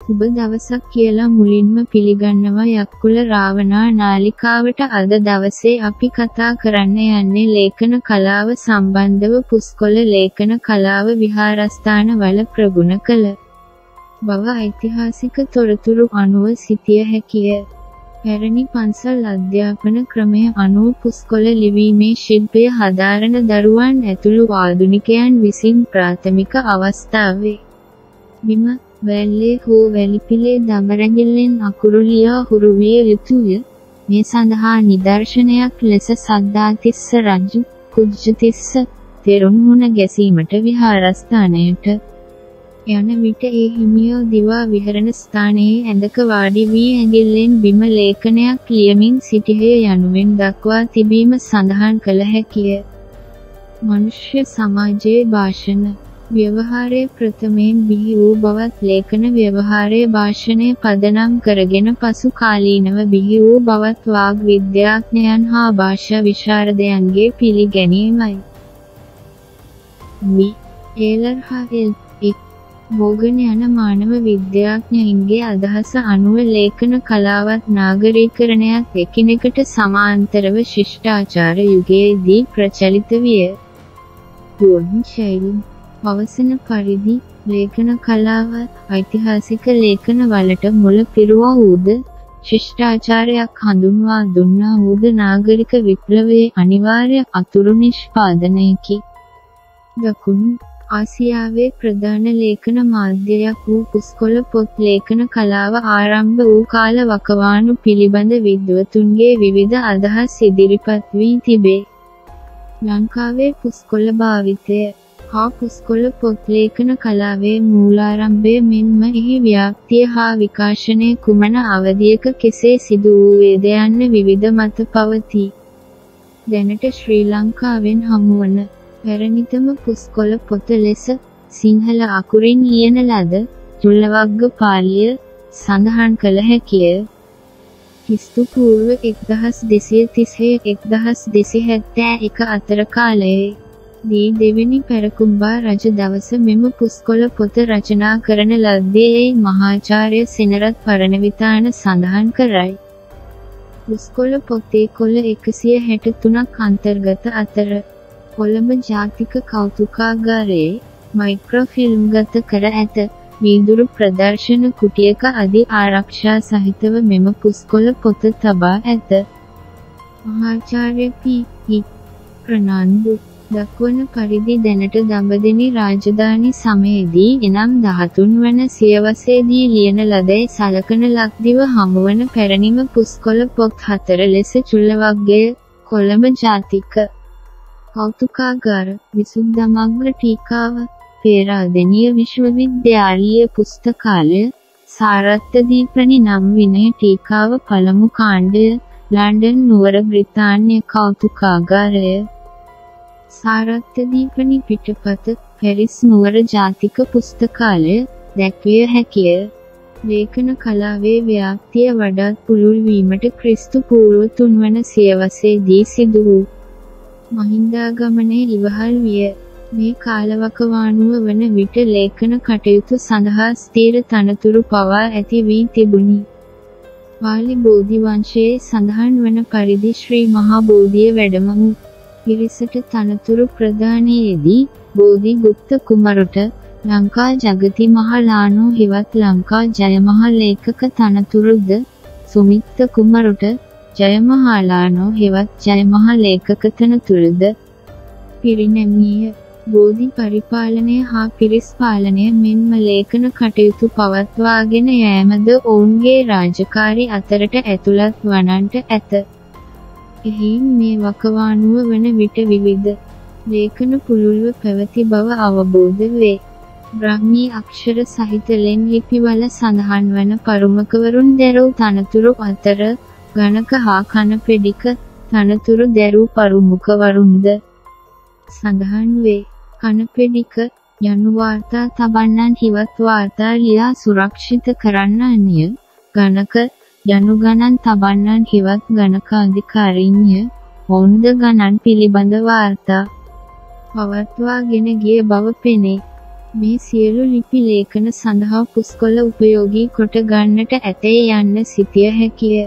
සුබ දවසක් කියලා මුලින්ම පිළිගන්නවා යක්කුල රාවණා නාලිකාවට. අද දවසේ අපි කතා කරන්න යන්නේ ලේඛන කලාව සම්බන්ධව. පුස්කොළ ලේඛන කලාව විහාරස්ථාන වල ප්‍රගුණ කළ බව ඓතිහාසික තොරතුරු අනුව සිතිය හැකිය. පැරණි පන්සල් අධ්‍යාපන ක්‍රමය අනුව පුස්කොළ ලිවීමේ ශිල්පය හදාරන දරුවන් ඇතුළු ආධුනිකයන් විසින් ප්‍රාථමික අවස්ථාවේ බිම, වැල්ලේ හෝ වැලිපිලේ දමරැඟිල්ලෙන් අකුරු ලියා හුරු විය යුතුය. මේ සඳහා නිදර්ශනයක් ලෙස සද්ධාතිස්ස රජු කුජ්ජතිස්ස තෙරුන් මුණ ගැසීමට විහාරස්ථානයට යන විට ඒ හිමියෝ දිවා විහරණ ස්ථානයේ ඇඳක වාඩි වී ඇඟිල්ලෙන් බිම ලේඛනයක් ලියමින් සිටියේ යනුවෙන් දක්වා තිබීම සඳහන් කළ හැකිය. මනුෂ්‍ය සමාජයේ භාෂණ ව්‍යවහාරයේ ප්‍රථමයෙන් බිහි වූ බවත් ලේඛන ව්‍යවහාරයේ භාෂණය පදනම් කරගෙන පසු කාලීනව බිහි වූ බවත් වාග් විද්‍යාඥයන් හා භාෂා විශාරදයන්ගේ පිළිගැනීමයි. මි. ඒලර් හා එල්. මෝගන් යන මානව විද්‍යාඥයින්ගේ අදහස අනුව ලේඛන කලාවත් නාගරීකරණයත් එකිනෙකට සමාන්තරව ශිෂ්ටාචාර යුගයේදී ප්‍රචලිත විය. ශෛලී පවසන පරිදි ලේඛන කලාව ඓතිහාසික ලේඛන වලට මුල පිරුවා වූද ශිෂ්ටාචාරයක් හඳුන්වා දුන්නා වූද නාගරික විප්ලවයේ අනිවාර්ය අතුරු නිෂ්පාදනයකි. දකුණු ආසියාවේ ප්‍රධාන ලේඛන මාධ්‍යයක් වූ පුස්කොළ පොත් ලේඛන කලාව ආරම්භ වූ කාල වකවානු පිළිබඳ විද්වතුන්ගේ විවිධ අදහස් ඉදිරිපත් වී තිබේ. ලංකාවේ පුස්කොළ භාවිතය හා පුස්කොළ පොත් ලේඛන කලාවේ මූලාරම්භය මෙන්ම එහි ව්‍යාප්තිය හා විකාශනය කුමන අවධියක කෙසේ සිදු වූවේද යන්න විවිධ මත පවතී. දැනට ශ්‍රී ලංකාවෙන් හමුවන පැරණිතම පුස්කොළ පොත ලෙස සිංහල අකුරින් ලියන ලද චුල්ලවග්ග පාලිය සඳහන් කළ හැකිය. ක්‍රිස්තු පූර්ව 1236-1271 අතර කාලයේ දී දෙවෙනි පැරකුම්බා රජ දවස මෙම පුස්කොළ පොත රචනා කරන ලද්දේ මහාචාර්ය සෙනරත් පරණවිතාන සඳහන් කරයි. පුස්කොළ පොතේ කොළ 163ක් අන්තර්ගත අතර කොළඹ ජාතික කෞතුකාගාරයේ මයික්‍රෝෆිල්ම්ගත කර ඇත. වීදුරු ප්‍රදර්ශන කුටියක අධි ආරක්ෂා සහිතව මෙම පුස්කොළ පොත තබා ඇත. මහාචාර්ය පී. ප්‍රනාන්දු දක්වන පරිදි දැනට දඹදෙණි රාජධානි සමයේදී එනම් 13 වන සියවසේදී ලියන ලදැයි සලකන ලක්දිව හමුවන පැරණිම පුස්කොළ පොත් 4 ලෙස චුල්ලවග්ගය, කොළඹ ජාතික කෞතුකාගාර, විසුද්ධමග්ග ටීකාව, පේරාදෙණිය විශ්වවිද්‍යාලීය පුස්තකාලය, සාරත්ථදීපනි නම් විනය ටීකාව පළමු කාණ්ඩය, ලන්ඩන් නුවර බ්‍රිතාන්‍ය කෞතුකාගාරය, සාරත්ථදීපනි පිටපත, පැරිස් නුවර ජාතික පුස්තකාලය දැක්විය හැකිය. ලේඛන කලාවේ ව්‍යාප්තිය වඩාත් පුළුල් වීමට ක්‍රිස්තු පූර්ව 3 වන සියවසේදී සිදු වූ මහින්දාගමනය ඉවහල් විය. මේ කාලවකවානුව වන විට ලේඛන කටයුතු සඳහා ස්ථීර තනතුරු පවා ඇති වී තිබුණි. පාලි බෝධි වංශයේ සඳහන් වන පරිදි ශ්‍රී මහා බෝධිය වැඩම වූ පිරිසට තනතුරු ප්‍රදානයේදී බෝධිගුප්ත කුමරුට ලංකා ජගති මහලානෝ හෙවත් ලංකා ජයමහ ලේඛක තනතුරුද, සුමිත්ත කුමරුට ජයමහාලානෝ හෙවත් ජයමහ ලේඛක තනතුරුද පිරිනැමිය. බෝධි පරිපාලනය හා පිරිස් පාලනය මෙන්ම ලේඛන කටයුතු පවත්වාගෙන යෑමද ඔවුන්ගේ රාජකාරි අතරට ඇතුළත් වන්නට ඇත. එහින් මේ වකවානුව වන විට විවිධ ලේඛන පුළුල්ව පැවති බව අවබෝධ වේ. බ්‍රාහ්මී අක්ෂර සහිත ලෙන් ලිපිවල සඳහන් වන පරුමකවරුන් දැරූ තනතුරු අතර ගණක හා කණපෙඩික තනතුරු දැරූ පරුමුඛවරුන්ද සඳහන් වේ. කණපෙඩික යනු වාර්තා තබන්නන් හිවත් වාර්තා ලියා සුරක්ෂිත කරන්නන්ය. ගණක යනු ගණන් තබන්නන් හිවත් ගණක අධිකාරීන්ය. ඔවුන්ද ගණන් පිළිබඳ වාර්තා පවත්වාගෙන ගිය බව පෙනේ. මේ සියලු ලිපි ලේඛන සඳහා පුස්කොළ උපයෝගී කොට ගන්නට ඇතැයි යන්න සිතිය හැකිය.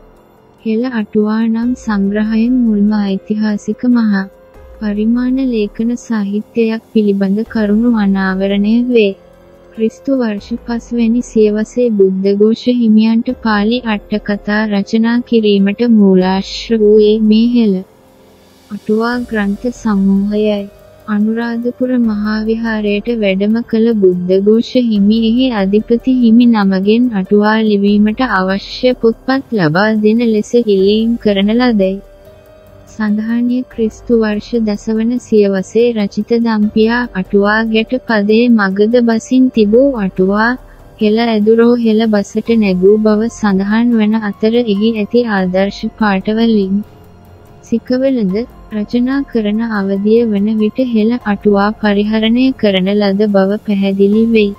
හෙළ අටුවා නම් සංග්‍රහයෙන් මුල්ම ඓතිහාසික මහා පරිමාණ ලේඛන සාහිත්‍යයක් පිළිබඳ කරුණු අනාවරණය වේ. ක්‍රිස්තු වර්ෂ 5 වැනි සියවසේ බුද්ධඝෝෂ හිමියන්ට පාලි අට්ඨකථා රචනා කිරීමට මූලාශ්‍ර වූයේ මේ හෙළ අටුවා ග්‍රන්ථ සමූහයයි. අනුරාධපුර මහා විහාරයට වැඩම කළ බුද්ධඝෝෂ හිමි එහි අධිපති හිමි නමගෙන් අටුවා ලිවීමට අවශ්‍ය පොත්පත් ලබා දෙන ලෙස ඉල්ලීම් කරන ලදයි. සඳහානිය ක්‍රිස්තු වර්ෂ 10 වන සියවසේ රචිත දම්පියා අටුවා ගැට පදයේ මගද බසින් තිබූ අටුවා හෙළ ඇදුරෝ හෙළ බසට නැගූ බව සඳහන් වන අතර එහි ඇති ආදර්ශ පාඨවලින් සිකවලද රචනා කරන අවධිය වන විට හෙළ අටුවා පරිහරණය කරන ලද බව පැහැදිලි වෙයි.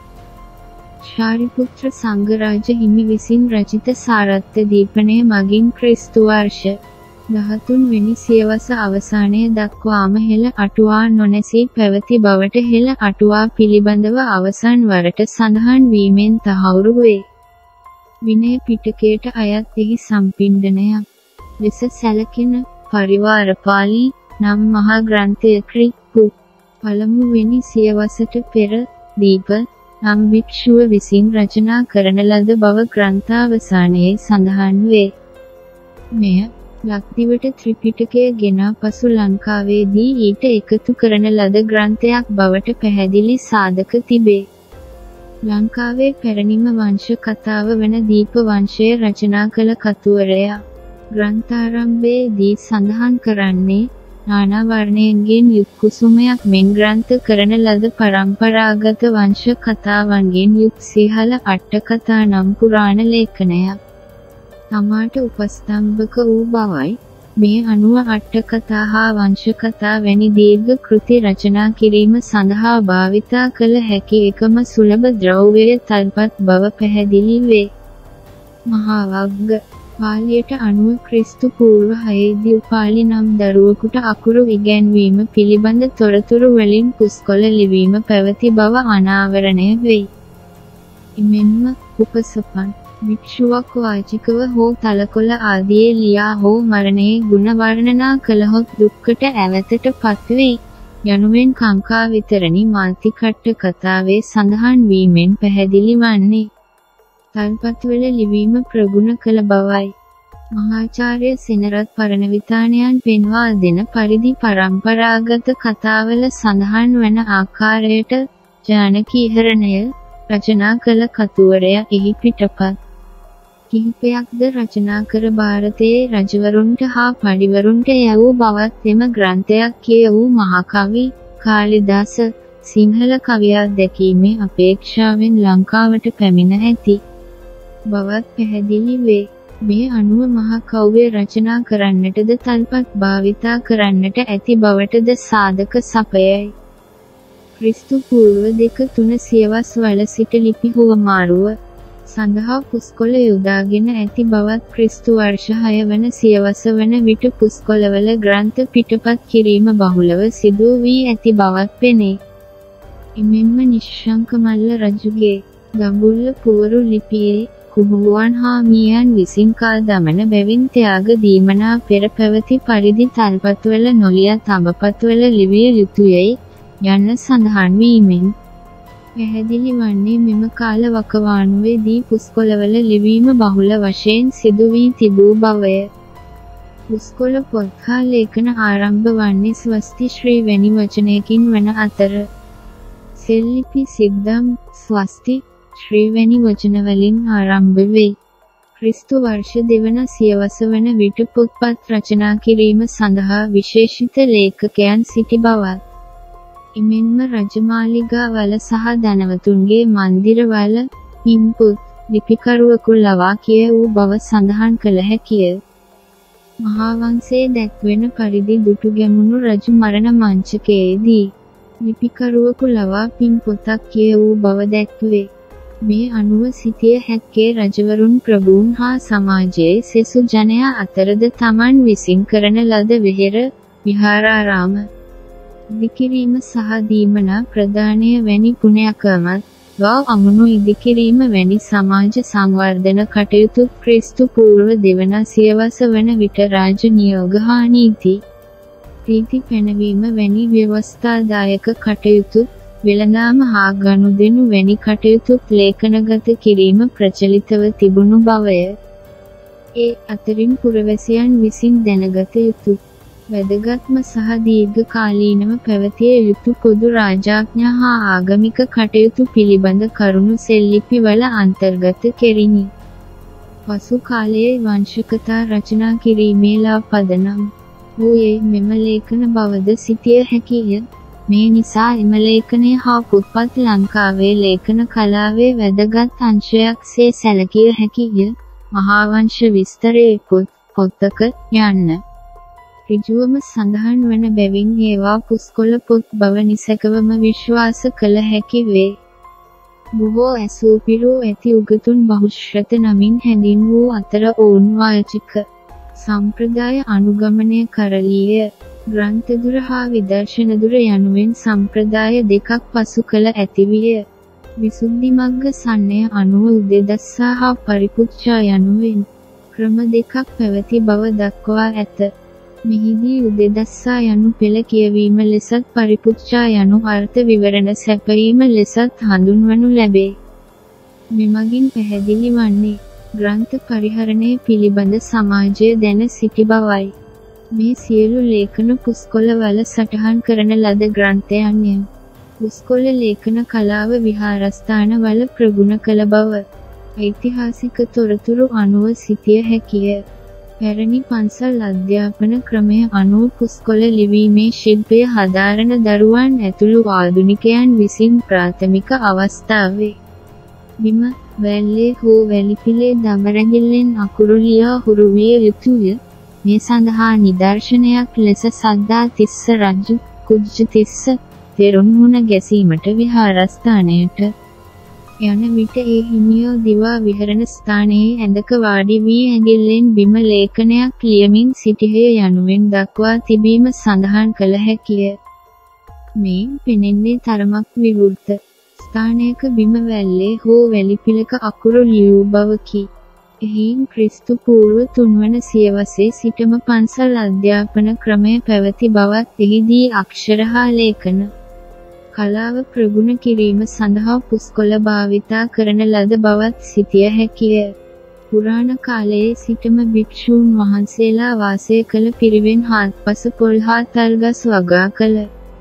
ශාරිපුත්‍ර සංඝරාජ හිමි විසින් රචිත සාරත්ත දීපනය මගින් ක්‍රිස්තු වර්ෂ 13 වෙනි සියවස අවසානය දක්වාම හෙළ අටුවා නොනැසී පැවති බවට හෙළ අටුවා පිළිබඳව අවසන් වරට සඳහන් වීමෙන් තහවුරු වේ. විනය පිටකයට අයත් එහි සම්පිණ්ඩනයක් ලෙස සැලකෙන පරිවාර පාළි නම් මහා ග්‍රන්ථය ක්‍රි.පු. පළමුවෙනි සියවසට පෙර දීප නම් භික්ෂුව විසින් රචනා කරන ලද බව ග්‍රන්ථාවසානයේ සඳහන් වේ. මෙය ලක්දිවට ත්‍රිපිටකය ගෙනා පසු ලංකාවේදී ඊට එකතු කරන ලද ග්‍රන්ථයක් බවට පැහැදිලි සාධක තිබේ. ලංකාවේ පැරණිම වංශ කතාව වන දීප වංශය රචනා කළ කතුවරයා ග්‍රන්ථාරම්භයේදී සඳහන් කරන්නේ නානා වර්ණයන්ගෙන් යුත් කුසුමයක් මෙන් ග්‍රන්ථ කරන ලද පරම්පරාගත වංශ කතාවන්ගෙන් යුත් සිහල අට්ඨකථා නම් පුරාණ ලේඛනයක්. තමාට උපස්තම්භක වූ බවයි. මේ අනුව අට්ඨකථා හා වංශකථා වැනි දීර්ඝ කෘති රචනා කිරීම සඳහා භාවිතා කළ හැකි එකම සුලභ ද්‍රව්‍යය තල්පත් බව පැහැදිලි වේ. මහා වග්ග පාලියට අනුව ක්‍රිස්තු පූර්ව 6 දී උපාලි නම් දරුවෙකුට අකුරු ඉගැන්වීම පිළිබඳ තොරතුරු වලින් පුස්කොළ ලිවීම පැවති බව අනාවරණය වෙයි. එමෙන්ම උපසපන් භික්ෂුවක් වාචිකව හෝ තලකොළ ආදියේ ලියා හෝ මරණයේ ගුණ වර්ණනා කළහොත් දුක්කට ඇවතට පත්වෙයි යනුවෙන් කාංකා විතරණි මාතිකට්ඨ කතාවේ සඳහන් වීමෙන් පැහැදිලි වන්නේ. තල්පත්වල ලිවීම ප්‍රගුණ කළ බවයි. මහාචාර්ය සෙනරත් පරණවිතානයන් පෙන්වා දෙන පරිදි පරම්පරාගත කතාවල සඳහන් වන ආකාරයට ජානකී ඉහරණය රචනා කළ කතුවරයා එහි පිටපත් කිහිපයක්ද රචනා කර ಭಾರತයේ රජවරුන්ට හා පඬිවරුන්ට යැවූ බවත් එම ග්‍රන්ථයක් කියවූ මහකවි කාලිදාස සිංහල කවියා දැකීමේ අපේක්ෂාවෙන් ලංකාවට පැමිණ ඇති බවත් පැහැදිලි වේ. මේ අනුව මහා කව්‍ය රචනා කරන්නටද තල්පත් භාවිතා කරන්නට ඇති බවටද සාධක සපයයි. ක්‍රිස්තු පූර්ව 2-3 සියවස් වල සිට ලිපි හුවමාරුව සඳහා පුස්කොළ යොදාගෙන ඇති බවත් ක්‍රිස්තු වර්ෂ 6 වන සියවස වන විට පුස්කොළවල ග්‍රන්ථ පිටපත් කිරීම බහුලව සිදු වී ඇති බවත් පෙනේ. එමෙන්ම නිශ්ශංක මල්ල රජුගේ ගඹුල්ල පුවරු ලිපියේ කුහුවන් හාමියන් විසින් කා දමන බැවින් ත්‍යාග දීමනා පෙර පැවති පරිදි තල්පත්වල නොලිය තඹපත්වල ලිවිය යුතුයයි යන්න සඳහන් වීමෙන් පැහැදිලි වන්නේ මෙම කාල වකවානුවේදී පුස්කොළවල ලිවීම බහුල වශයෙන් සිදු වී තිබූ බවය. පුස්කොළ පොත් හා ලේඛන ආරම්භ වන්නේ ස්වස්ති ශ්‍රී වැනි වචනයකින් වන අතර සෙල්ලිපි සිද්ධම් ස්වස්ති ශ්‍රී වැනි වචනවලින් ආරම්භ වෙයි. ක්‍රිස්තු වර්ෂ 2 වන සියවස වන විට පොත්පත් රචනා කිරීම සඳහා විශේෂිත ලේඛකයන් සිටි බවත් එමෙන්ම රජමාලිගාවල සහ ධනවතුන්ගේ මන්දිරවල හිම්පොත් ලිපිකරුවෙකු ලවා කියවූ බව සඳහන් කළ හැකිය. මහා වංශයේ දැක්වෙන පරිදි දුටුගැමුණු රජු මරණ මංචකයේදී ලිපිකරුවෙකු ලවා පින්පොතක් කියවූ බව දැක්වේ. මේ අනුව සිටිය හැක්කේ රජවරුන් ප්‍රභූන් හා සමාජයේ සෙසු ජනයා අතරද තමන් විසින් කරන ලද විහෙර විහාරාරාම ඉදිකිරීම සහ දීමනා ප්‍රදානය වැනි පුණ්‍යකර්මත් වා අමුණු ඉදිකිරීම වැනි සමාජ සංවර්ධන කටයුතු ක්‍රිස්තු පූර්ව දෙවන සියවස වන විට රාජ නියෝග හා නීති රීති පැනවීම වැනි ව්‍යවස්ථාදායක කටයුතු වෙළඳාම හා ගනුදෙනු වැනි කටයුතුත් ලේඛනගත කිරීම ප්‍රචලිතව තිබුණු බවය. ඒ අතරින් පුරවැසියන් විසින් දැනගත යුතු වැදගත්ම සහ දීර්ඝකාලීනව පැවතිය යුතු පොදු රාජාඥා හා ආගමික කටයුතු පිළිබඳ කරුණු සෙල්ලිපිවල අන්තර්ගත කෙරිණි. පසු කාලයේ වංශකථා රචනා කිරීමේ ලා පදනම් වූයේ මෙම ලේඛන බවද සිතිය හැකිය. මේ නිසා එම ලේඛනය හා පොත්පත් ලංකාවේ ලේඛන කලාවේ වැදගත් අංශයක් සේ සැලකිය හැකිය. මහාවංශ විස්තරයේ පොතක යන්න ඍජුවම සඳහන් වන බැවින් ඒවා පුස්කොළ පොත් බව නිසැකවම විශ්වාස කළ හැකි වේ. බොහෝ ඇසූපිරූ ඇති උගතුන් බහුශ්‍රත නමින් හැඳින් වූ අතර ඔවුන් වාචික සම්ප්‍රදාය අනුගමනය කරලීය. ග්‍රන්ථදුර හා විදර්ශනදුර යනුවෙන් සම්ප්‍රදාය දෙකක් පසු කළ ඇතිවිය. විසුද්ධිමග්ග සන්නය අනුව උදෙදස්සා හා පරිපුච්ඡා යනුවෙන් ක්‍රම දෙකක් පැවති බව දක්වා ඇත. මෙහිදී උදෙදස්සා යනු පෙළ කියවීම ලෙසත් පරිපුච්ඡා යනු අර්ථ විවරණ සැපයීම ලෙසත් හඳුන්වනු ලැබේ. මෙමගින් පැහැදිලි වන්නේ ග්‍රන්ථ පරිහරණය පිළිබඳ සමාජය දැන සිටි බවයි. මේ සියලු ලේඛන පුස්කොළවල සටහන් කරන ලද ග්‍රන්ථයන්ය. පුස්කොළ ලේඛන කලාව විහාරස්ථානවල ප්‍රගුණ කළ බව ඓතිහාසික තොරතුරු අනුව සිතිය හැකිය. පැරණි පන්සල් අධ්‍යාපන ක්‍රමය අනුව පුස්කොළ ලිවීමේ ශිල්පය හදාරන දරුවන් ඇතුළු ආධුනිකයන් විසින් ප්‍රාථමික අවස්ථාවේ බිම, වැල්ලේ හෝ වැලිපිලේ දමරැඟිල්ලෙන් අකුරු ලියා හුරු විය යුතුය. මේ සඳහා නිදර්ශනයක් ලෙස සද්ධාතිස්ස රජු කුජ්ජතිස්ස තෙරුන් මුණ ගැසීමට විහාරස්ථානයට යන විට ඒ හිමියෝ දිවා විහරණ ස්ථානයේ ඇඳක වාඩි වී ඇඟිල්ලෙන් බිම ලේඛනයක් ලියමින් සිටිහේ යනුවෙන් දක්වා තිබීම සඳහන් කළ හැකිය. මෙයින් පෙනෙන්නේ තරමක් විවෘත ස්ථානයක බිම වැල්ලේ හෝ වැලිපිලක අකුරු ලියූ බවකි. එහින් ක්‍රිස්තු පූර්ව 3 වන සියවසේ සිටම පන්සල් අධ්‍යාපන ක්‍රමය පැවති බවත් එහිදී අක්ෂර හා ලේඛන කලාව ප්‍රගුණ කිරීම සඳහා පුස්කොළ භාවිතා කරන ලද බවත් සිතිය හැකිය. පුරාණ කාලයේ සිටම භික්ෂූන් වහන්සේලා වාසය කළ පිරිවෙන් හාත්පස පොල් හා තල්ගස් වගා කළ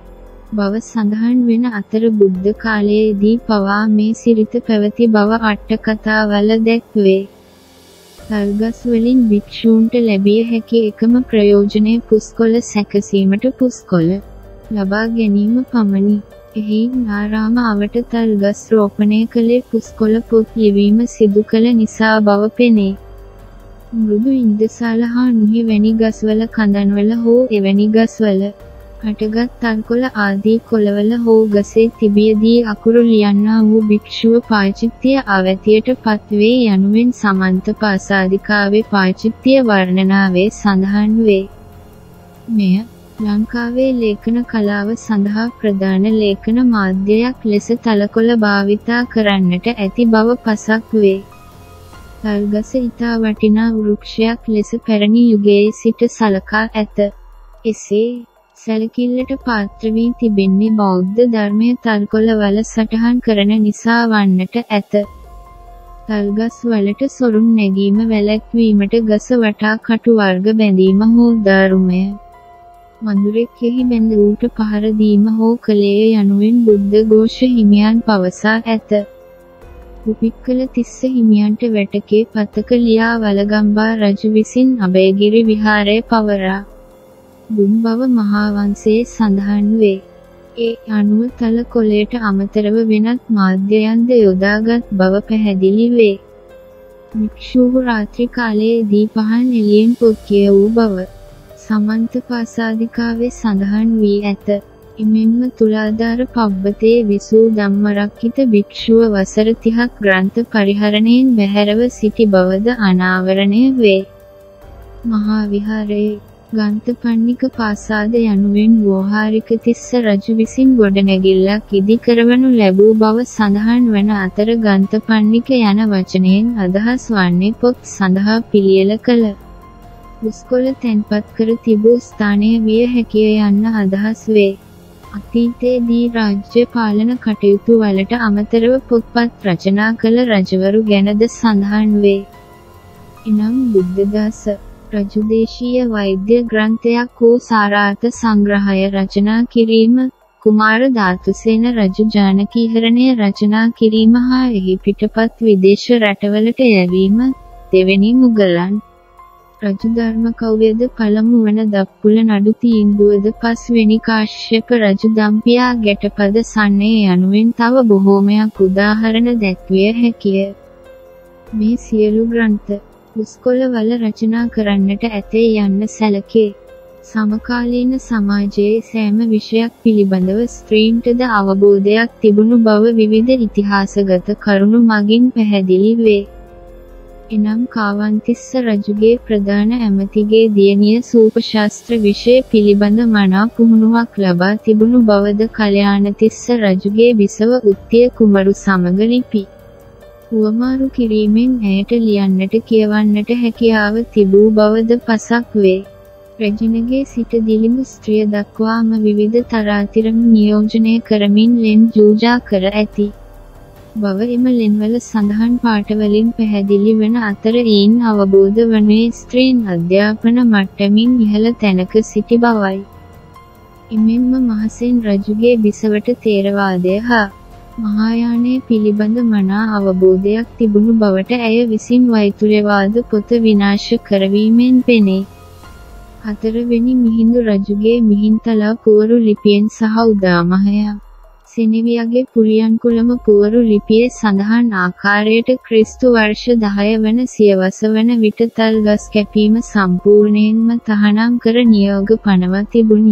බව සඳහන් වෙන අතර බුද්ධ කාලයේදී පවා මේ සිරිත පැවති බව අට කතාවල දැක්වේ. තල්ගස් වලින් භික්ෂූන්ට ලැබිය හැකි එකම ප්‍රයෝජනය පුස්කොළ සැකසීමට පුස්කොළ ලබා ගැනීම පමණි. එහින් ආරාම අවට තල්ගස් රෝපණය කළේ පුස්කොළ පොත් ලිවීම සිදු කළ නිසා බව පෙනේ. මෘදු ඉන්දසාල හා නුහි වැනි ගස්වල කඳන්වල හෝ එවැනි ගස්වල හටගත් තල්කොළ ආදී කොළවල හෝ ගසේ තිබියදී අකුරු ලියන්නා වූ භික්ෂුව පාචිත්‍ය අවැතියට පත්වේ යනුවෙන් සමන්ත පාසාදිකාවේ පාචිත්‍ය වර්ණනාවේ සඳහන් වේ. මෙය ලංකාවේ ලේඛන කලාව සඳහා ප්‍රධාන ලේඛන මාධ්‍යයක් ලෙස තලකොළ භාවිතා කරන්නට ඇති බව පසක් වේ. තල්ගස ඉතා වටිනා වෘක්ෂයක් ලෙස පැරණි යුගයේ සිට සලකා ඇත. එසේ සැලකිල්ලට පාත්‍ර වී තිබෙන්නේ බෞද්ධ ධර්මය තල්කොළවල සටහන් කරන නිසා වන්නට ඇත. තල්ගස් වලට සොරුන් නැගීම වැළැක්වීමට ගස වටා කටු වර්ග බැඳීම හෝ දාරුමය මඳුරෙක්ෙහි බැඳ ඌට පහර දීම හෝ කළේය යනුවෙන් බුද්ධ ഘോഷ හිමියන් පවසා ඇත. උපික්කල තිස්ස හිමියන්ට වැටකේ පතක ලියා වලගම්බා රජු විසින් අභයගිරි විහාරය පවරා දුන් බව මහාවංශයේ සඳහන් වේ. ඒ අනුව තලකොළයට අමතරව වෙනත් මාධ්‍යයන්ද යොදාගත් බව පැහැදිලි වේ. භික්ෂූහු රාත්‍රී කාලයේදී පහන් එළියෙන් පොත් කියවූ බව සමන්ත පාසාදිකාවේ සඳහන් වී ඇත. එමෙන්ම තුලාධාර පබ්බතේ විසූ ධම්මරක්ඛිත භික්ෂුව වසර 30ක් ග්‍රන්ථ පරිහරණයෙන් බැහැරව සිටි බවද අනාවරණය වේ. මහා විහාරයේ ගන්තපන්නික පාසාද යනුවෙන් වෝහාරික තිස්ස රජු විසින් ගොඩනැගිල්ලක් ඉදි කරවනු ලැබූ බව සඳහන් වන අතර ගන්තපන්නික යන වචනයෙන් අදහස් වන්නේ පොත් සඳහා පිළියෙල කළ පුස්කොළ තැන්පත් කර තිබූ ස්ථානය විය හැකිය යන්න අදහස් වේ. අතීතයේදී රාජ්‍ය පාලන කටයුතු වලට අමතරව පොත්පත් රචනා කළ රජවරු ගැනද සඳහන් වේ. එනම් බුද්ධදාස රජු දේශීය වෛද්‍ය ග්‍රන්ථයක් වූ සාරාර්ථ සංග්‍රහය රචනා කිරීම, කුමාර ධාතුසේන රජු ජානකීහරණය රචනා කිරීම හා එහි පිටපත් විදේශ රටවලට යැවීම, දෙවැනි මුගලන් රජු ධර්මකව්‍යද පළමු වන දප්පුල නඩු තීන්දුවද පස්වෙනි කාශ්‍යප රජු දම්පියා ගැටපද සන්නේ යනුවෙන් තව බොහෝමයක් උදාහරණ දැක්විය හැකිය. මේ සියලු ග්‍රන්ථ පුස්කොළ වල රචනා කරන්නට ඇතේ යන්න සැලකේ. සමකාලීන සමාජයේ සෑම විෂයක් පිළිබඳව ස්ත්‍රීන්ටද අවබෝධයක් තිබුණු බව විවිධ ඉතිහාසගත කරුණු මගින් පැහැදිලි වේ. එනම් කාවන්තිස්ස රජුගේ ප්‍රධාන ඇමතිගේ දියණිය සූපශාස්ත්‍ර විෂය පිළිබඳ මනා පුහුණුවක් ලබා තිබුණු බවද කල්‍යාණතිස්ස රජුගේ බිසව උත්තිය කුමරු සමග ලිපි උවමාරු කිරීමෙන් ඇයට ලියන්නට කියවන්නට හැකියාව තිබූ බවද පසක් වේ. රජිනගේ සිට දිලිඳු ස්ත්‍රිය දක්වාම විවිධ තරාතිරම් නියෝජනය කරමින් ලෙන් ජූජා කර ඇති බව එම ලෙන්වල සඳහන් පාඨවලින් පැහැදිලි වන අතර ඊයින් අවබෝධ වනුයේ ස්ත්‍රීන් අධ්‍යාපන මට්ටමින් ඉහළ තැනක සිටි බවයි. එමෙන්ම මහසෙන් රජුගේ බිසවට ථේරවාදය හා මහායානය පිළිබඳ මනා අවබෝධයක් තිබුණු බවට ඇය විසින් වෛතුර්යවාද පොත විනාශ කරවීමෙන් පෙනේ. හතරවෙනි මිහිඳු රජුගේ මිහින්තලා පුවරු ලිපියෙන් සහ උදාමහය සෙනෙවියගේ පුරියන්කුලම පුවරු ලිපියේ සඳහන් ආකාරයට ක්‍රිස්තු වර්ෂ 10 වන සියවස වන විට තල් ගස් කැපීම සම්පූර්ණයෙන්ම තහනම් කර නියෝග පනවා තිබුණි.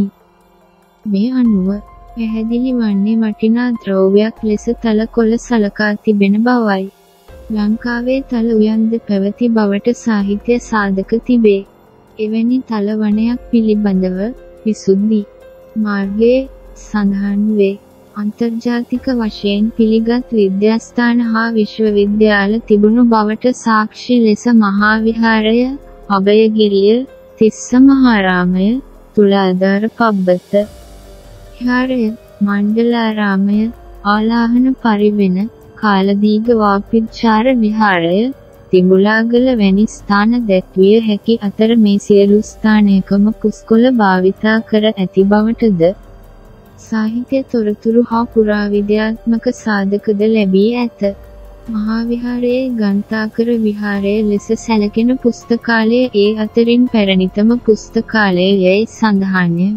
මේ අනුව පැහැදිලි වන්නේ වටිනා ද්‍රව්‍යයක් ලෙස තල කොළ සලකා තිබෙන බවයි. ලංකාවේ තල උයන්ද පැවති බවට සාහිත්‍ය සාධක තිබේ. එවැනි තල වනයක් පිළිබඳව විසුද්ධි මාර්ගයේ සඳහන් වේ. අන්තර්ජාතික වශයෙන් පිළිගත් විද්‍යාස්ථාන හා විශ්වවිද්‍යාල තිබුණු බවට සාක්ෂි ලෙස මහා විහාරය, අභයගිරිය, තිස්ස මහාරාමය, තුලාධාර පබ්බත විහාරය, මණ්ඩලාරාමය, ආලාහන පරිවෙන, කාලදීඝ වාපිච්චාර විහාරය, තිඹුලාගල වැනි ස්ථාන දැක්විය හැකි අතර මේ සියලු ස්ථානයකම පුස්කොළ භාවිතා කර ඇති බවටද සාහිත්‍ය තොරතුරු හා පුරාවිද්‍යාත්මක සාධකද ලැබී ඇත. මහා විහාරයේ ගන්ථාකර විහාරය ලෙස සැලකෙන පුස්තකාලය ඒ අතරින් පැරණිතම පුස්තකාලය යැයි සඳහන්ය.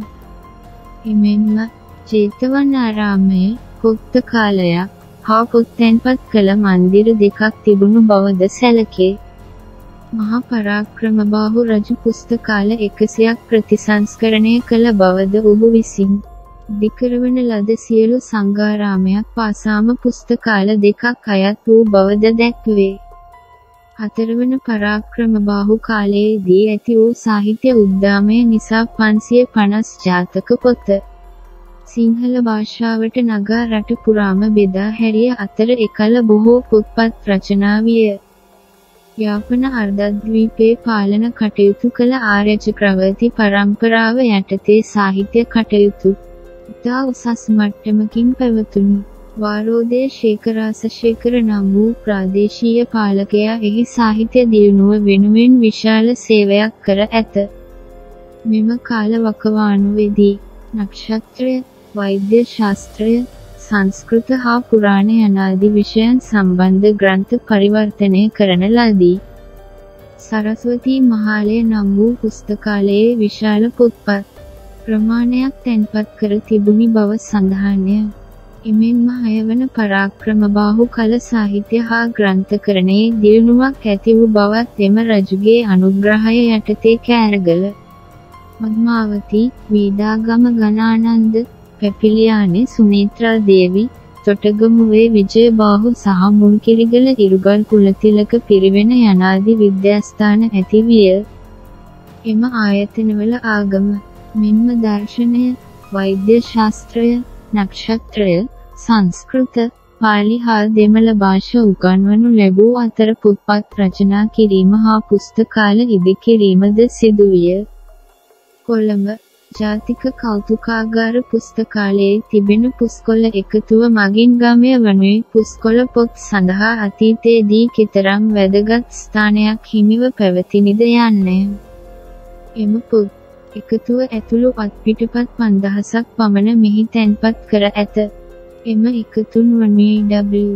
එමෙන්ම ජේතවනාරාමය පුස්තකාලයක් හා පොත් තැන්පත් කළ මන්දිර දෙකක් තිබුණු බවද සැලකේ. මහා පරාක්‍රමබාහු රජු පුස්තකාල 100ක් ප්‍රතිසංස්කරණය කළ බවද ඔහු විසින් දිකරවන ලද සියලු සංඝාරාමයක් පාසාම පුස්තකාල දෙකක් අයත් වූ බවද දැක්වේ. හතරවන පරාක්‍රමබාහු කාලයේදී ඇති වූ සාහිත්‍ය උද්දාමය නිසා 550 ජාතක පොත සිංහල භාෂාවට නගා රට පුරාම බෙදා හැරිය අතර එකල බොහෝ පොත්පත් රචනා විය. යාපන අර්ධද්වීපයේ පාලන කටයුතු කළ ආර්ය චක්‍රවර්ති පරම්පරාව යටතේ සාහිත්‍ය කටයුතු ඉතා උසස් මට්ටමකින් පැවතුණි. වාරෝදය ශේඛරාසශේඛර නම් වූ ප්‍රාදේශීය පාලකයා එහි සාහිත්‍ය දියුණුව වෙනුවෙන් විශාල සේවයක් කර ඇත. මෙම කාල වකවානුවේදී නක්ෂත්‍රය, වෛද්‍ය ශාස්ත්‍රය, සංස්කෘත හා පුරාණ යනාදී විෂයන් සම්බන්ධ ග්‍රන්ථ පරිවර්තනය කරන ලදී. සරස්වතී මහාලය නම් වූ පුස්තකාලයේ විශාල පොත්පත් ප්‍රමාණයක් තැන්පත් කර තිබුණි බව සඳහන්ය. එමෙන්ම 6 වන පරාක්‍රමබාහු කල සාහිත්‍ය හා ග්‍රන්ථකරණයේ දියුණුවක් ඇති වූ බවත් එම රජුගේ අනුග්‍රහය යටතේ කෑරගල, පද්මාවති, වීදාගම ගණානන්ද, පැපිලියානේ සුනේත්‍රා දේවි, තොටගමුවේ විජයබාහු සහ මුල්කිරිගල ඉරුගල් කුලතිලක පිරිවෙන යනාදී විද්‍යාස්ථාන ඇති විය. එම ආයතනවල ආගම මෙන්ම දර්ශනය, වෛද්‍ය ශාස්ත්‍රය, නක්ෂත්‍රය, සංස්කෘත, පාලි හා දෙමළ භාෂා උගන්වනු ලැබූ අතර පොත්පත් රචනා කිරීම හා පුස්තකාල ඉදිකිරීමද සිදුවිය. කොළඹ ජාතික කෞතුකාගාර පුස්තකාලයේ තිබෙන පුස්කොළ එකතුව මගින් ගමය වනුයේ පුස්කොළ පොත් සඳහා අතීතයේදී කෙතරම් වැදගත් ස්ථානයක් හිමිව පැවතිනිද යන්නය. එම පොත් එකතුව ඇතුළු අත්පිටපත් 5000ක් පමණ මෙහි තැන්පත් කර ඇත. එම එකතුන් වනුයේ W.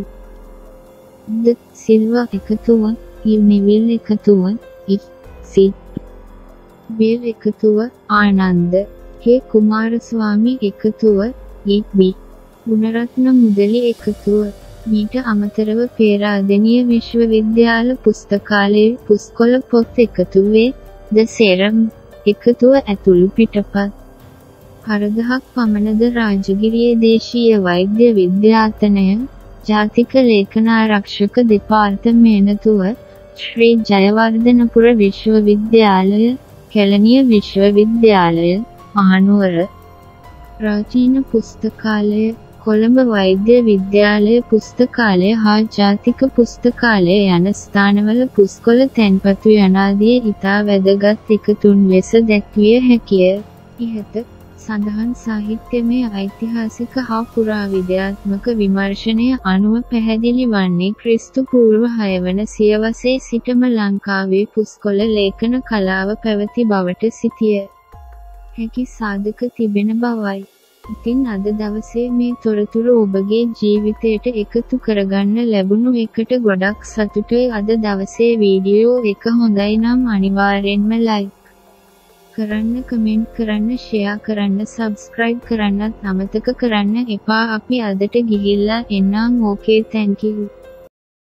ද සිල්වා එකතුව, ඉව්නිවිල් එකතුව, ඉ.සි. බේල් එකතුව, ආනන්ද හේ කුමාරස්වාමී එකතුව, ඉ.බි. ගුණරත්න මුදලි එකතුව. මීට අමතරව පේරාදෙණිය විශ්වවිද්‍යාල පුස්තකාලයේ පුස්කොළ පොත් එකතුවේ ද සේරම් එකතුව ඇතුළු පිටපත් 4000ක් පමණද රාජගිරියේ දේශීය වෛද්‍ය විද්‍යායතනය, ජාතික ලේඛනාරක්ෂක දෙපාර්තමේන්තුව, ශ්‍රී ජයවර්ධනපුර විශ්වවිද්‍යාලය, කැලණිය විශ්වවිද්‍යාලය, මහනුවර ප්‍රාචීන පුස්තකාලය, කොළඹ වෛද්‍ය විද්‍යාලය පුස්තකාලය හා ජාතික පුස්තකාලය යන ස්ථානවල පුස්කොළ තැන්පතු යනාදී ඉතා වැදගත් එකතුන් ලෙස දැක්විය හැකිය. ඉහත සඳහන් සාහිත්‍යමය ඓතිහාසික හා පුරාවිද්‍යාත්මක විමර්ශනය අනුව පැහැදිලි වන්නේ ක්‍රිස්තු පූර්ව 6 වන සියවසේ සිටම ලංකාවේ පුස්කොළ ලේඛන කලාව පැවති බවට සිටිය හැකි සාධක තිබෙන බවයි. ඉතින් අද දවසේ මේ තොරතුරු ඔබගේ ජීවිතයට එකතු කරගන්න ලැබුණු එකට ගොඩක් සතුටුයි. අද දවසේ වීඩියෝ එක හොඳයි නම් අනිවාර්යෙන්ම ලයික් කරන්න, කමෙන්ට් කරන්න, ෂෙයා කරන්න, සබ්ස්ක්‍රයිබ් කරන්නත් අමතක කරන්න එපා. අපි අදට ගිහිල්ලා එන්නම්. Okay, thank you.